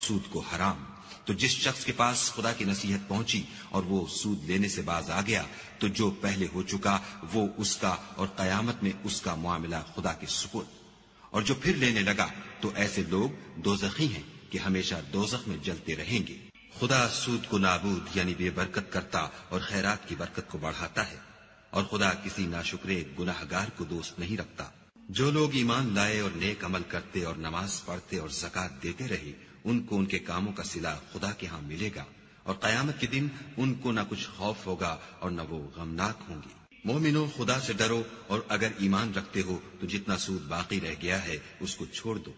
سود کو حرام۔ تو جس شخص کے پاس خدا کی نصیحت پہنچی اور وہ سود لینے سے باز آ گیا تو جو پہلے ہو چکا وہ اس کا، اور قیامت میں اس کا معاملہ خدا کے سپرد۔ اور جو پھر لینے لگا تو ایسے لوگ دوزخی ہیں کہ ہمیشہ دوزخ میں جلتے رہیں گے۔ خدا سود کو نابود یعنی بے برکت کرتا اور خیرات کی برکت کو بڑھاتا ہے، اور خدا کسی ناشکرے گناہ گار کو دوست نہیں رکھتا۔ جو لوگ ایمان لائے اور نیک عمل کرتے اور نماز پڑھتے اور زکوٰۃ دیتے رہے ان کو ان کے کاموں کا صلہ خدا کے ہاں ملے گا، اور قیامت کے دن ان کو نہ کچھ خوف ہوگا اور نہ وہ غمناک ہوں گے۔ مومنو، خدا سے ڈرو، اور اگر ایمان رکھتے ہو تو جتنا سود باقی رہ گیا ہے اس کو چھوڑ دو۔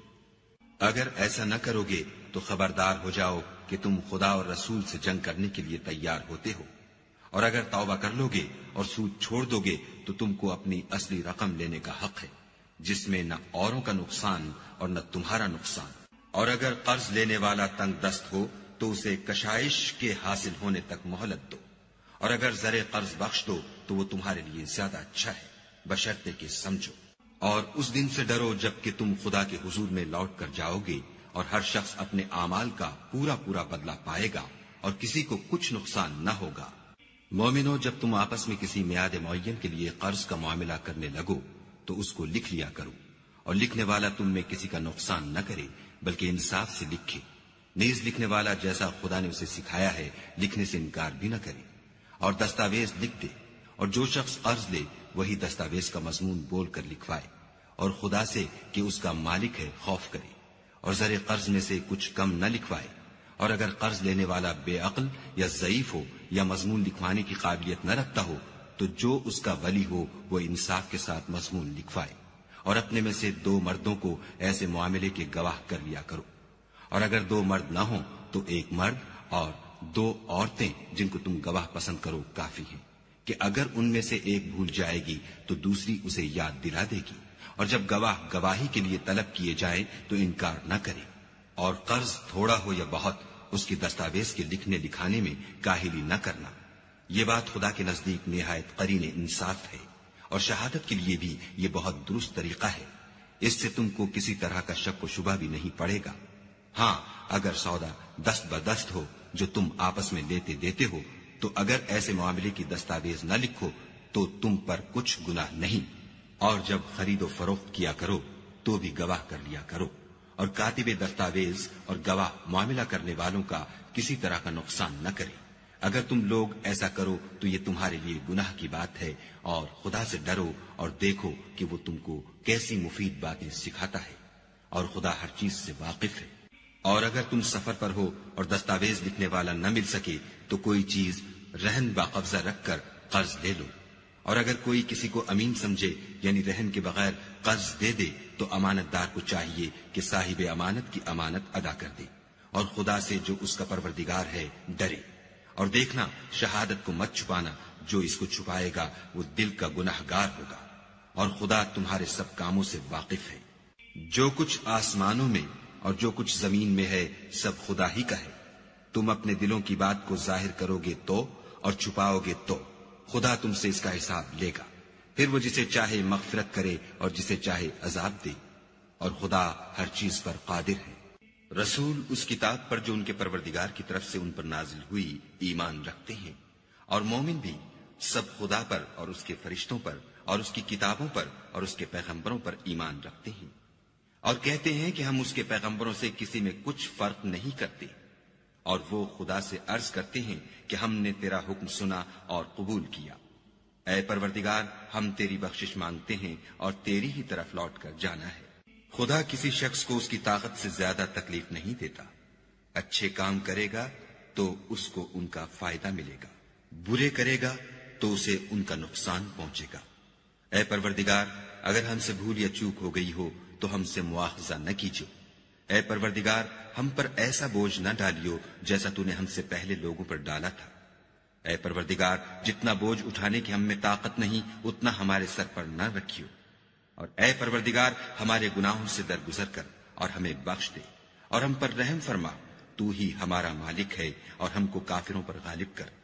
اگر ایسا نہ کرو گے تو خبردار ہو جاؤ کہ تم خدا اور رسول سے جنگ کرنے کے لیے تیار ہوتے ہو، اور اگر توبہ کر لو گے اور سود چھوڑ دو گے تو تم کو اپنی اصلی رقم لینے کا حق ہے، جس میں نہ اوروں کا نقصان اور نہ تمہارا نقصان۔ اور اگر قرض لینے والا تنگ دست ہو تو اسے کشائش کے حاصل ہونے تک مہلت دو، اور اگر زر قرض بخش دو تو وہ تمہارے لیے زیادہ اچھا ہے، بشرطے کہ سمجھو۔ اور اس دن سے ڈرو جب کہ تم خدا کے حضور میں لوٹ کر جاؤ گے، اور ہر شخص اپنے اعمال کا پورا پورا بدلہ پائے گا، اور کسی کو کچھ نقصان نہ ہوگا۔ مومنو، جب تم آپس میں کسی میعاد معین کے لیے قرض کا معاملہ کرنے لگو تو اس کو لکھ لیا کرو، اور لکھنے والا تم میں کسی کا نقصان نہ کرے بلکہ انصاف سے لکھے۔ نیز لکھنے والا جیسا خدا نے اسے سکھایا ہے لکھنے سے انکار بھی نہ کرے، اور دستاویز لکھ دے، اور جو شخص قرض لے وہی دستاویز کا مضمون بول کر لکھوائے، اور خدا سے کہ اس کا مالک ہے خوف کرے، اور زر قرض میں سے کچھ کم نہ لکھوائے۔ اور اگر قرض لینے والا بے عقل یا ضعیف ہو یا مضمون لکھوانے کی قابلیت نہ رکھتا ہو تو جو اس کا ولی ہو وہ انصاف کے ساتھ مضمون لکھوائے، اور اپنے میں سے 2 مردوں کو ایسے معاملے کے گواہ کر لیا کرو، اور اگر 2 مرد نہ ہوں تو 1 مرد اور 2 عورتیں جن کو تم گواہ پسند کرو کافی ہیں، کہ اگر ان میں سے ایک بھول جائے گی تو دوسری اسے یاد دلا دے گی، اور جب گواہ گواہی کے لیے طلب کیے جائیں تو انکار نہ کرے۔ اور قرض تھوڑا ہو یا بہت اس کی دستاویز کے لکھنے لکھانے میں کاہلی نہ کرنا۔ یہ بات خدا کے نزدیک نہایت قرین انصاف ہے، اور شہادت کے لیے بھی یہ بہت درست طریقہ ہے، اس سے تم کو کسی طرح کا شک و شبہ بھی نہیں پڑے گا۔ ہاں، اگر سودا دست بدست ہو جو تم آپس میں لیتے دیتے ہو تو اگر ایسے معاملے کی دستاویز نہ لکھو تو تم پر کچھ گناہ نہیں، اور جب خرید و فروخت کیا کرو تو بھی گواہ کر لیا کرو، اور کاتب دستاویز اور گواہ معاملہ کرنے والوں کا کسی طرح کا نقصان نہ کرے۔ اگر تم لوگ ایسا کرو تو یہ تمہارے لیے گناہ کی بات ہے، اور خدا سے ڈرو اور دیکھو کہ وہ تم کو کیسی مفید باتیں سکھاتا ہے، اور خدا ہر چیز سے واقف ہے۔ اور اگر تم سفر پر ہو اور دستاویز لکھنے والا نہ مل سکے تو کوئی چیز رہن باقبضہ رکھ کر قرض لے لو، اور اگر کوئی کسی کو امین سمجھے یعنی رہن کے بغیر قرض دے دے تو امانت دار کو چاہیے کہ صاحب امانت کی امانت ادا کر دے، اور خدا سے جو اس کا پروردگار ہے ڈرے۔ اور دیکھنا، شہادت کو مت چھپانا، جو اس کو چھپائے گا وہ دل کا گناہ گار ہوگا، اور خدا تمہارے سب کاموں سے واقف ہے۔ جو کچھ آسمانوں میں اور جو کچھ زمین میں ہے سب خدا ہی کا ہے۔ تم اپنے دلوں کی بات کو ظاہر کرو گے تو اور چھپاؤ گے تو خدا تم سے اس کا حساب لے گا، پھر وہ جسے چاہے مغفرت کرے اور جسے چاہے عذاب دے، اور خدا ہر چیز پر قادر ہے۔ رسول اس کتاب پر جو ان کے پروردگار کی طرف سے ان پر نازل ہوئی ایمان رکھتے ہیں، اور مومن بھی سب خدا پر اور اس کے فرشتوں پر اور اس کی کتابوں پر اور اس کے پیغمبروں پر ایمان رکھتے ہیں، اور کہتے ہیں کہ ہم اس کے پیغمبروں سے کسی میں کچھ فرق نہیں کرتے، اور وہ خدا سے عرض کرتے ہیں کہ ہم نے تیرا حکم سنا اور قبول کیا۔ اے پروردگار، ہم تیری بخشش مانگتے ہیں اور تیری ہی طرف لوٹ کر جانا ہے۔ خدا کسی شخص کو اس کی طاقت سے زیادہ تکلیف نہیں دیتا، اچھے کام کرے گا تو اس کو ان کا فائدہ ملے گا، برے کرے گا تو اسے ان کا نقصان پہنچے گا۔ اے پروردگار، اگر ہم سے بھول یا چوک ہو گئی ہو تو ہم سے مواخذہ نہ کیجو۔ اے پروردگار، ہم پر ایسا بوجھ نہ ڈالیو جیسا تو نے ہم سے پہلے لوگوں پر ڈالا تھا۔ اے پروردگار، جتنا بوجھ اٹھانے کی ہم میں طاقت نہیں اتنا ہمارے سر پر نہ رکھیو، اور اے پروردگار ہمارے گناہوں سے درگزر کر اور ہمیں بخش دے، اور ہم پر رحم فرما، تو ہی ہمارا مالک ہے اور ہم کو کافروں پر غالب کر۔